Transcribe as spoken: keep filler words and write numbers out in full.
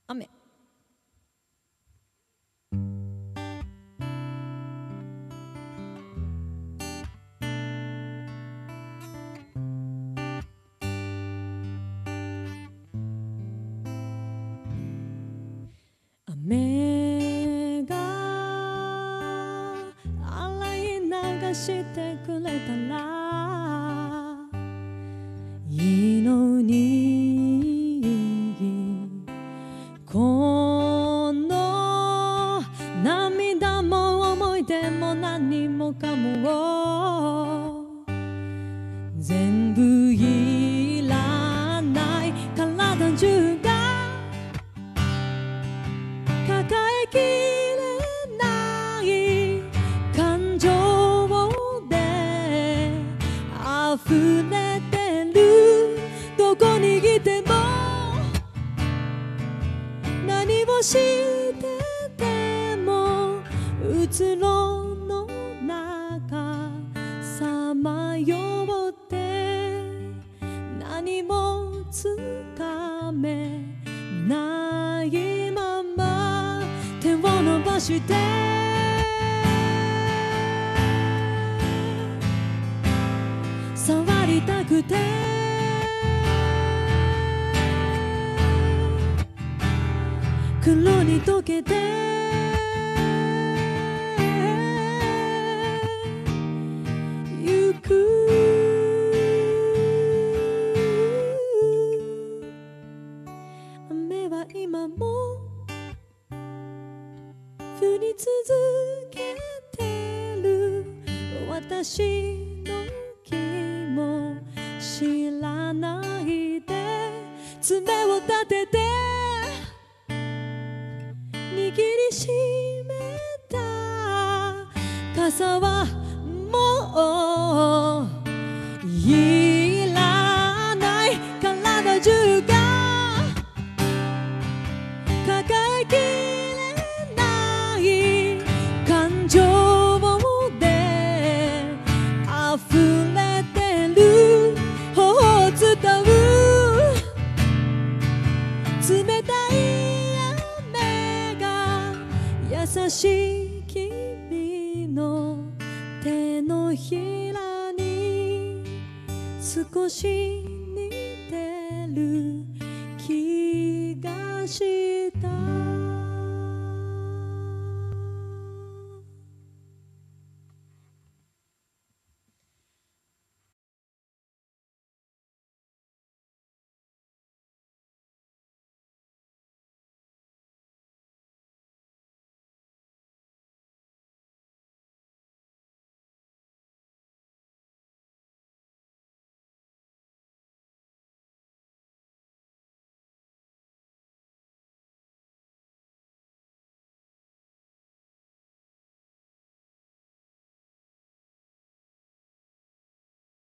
雨。雨が洗い流してくれたらいいのに、この涙も思い出も何もかも全部いらない。体中が抱えきれない感情で溢れてる。どこにいても何をしててもうつろの中さまよって何もつかめないまま手を伸ばして触りたくて黒に溶けてゆく。雨は今も降り続けてる。私の気も知らないで爪を立てて握りしめた傘はもういらない。体中が抱えきれない感情で溢れてる。頬を伝う冷たい雨が優しい君の手のひらに少し似てる気がし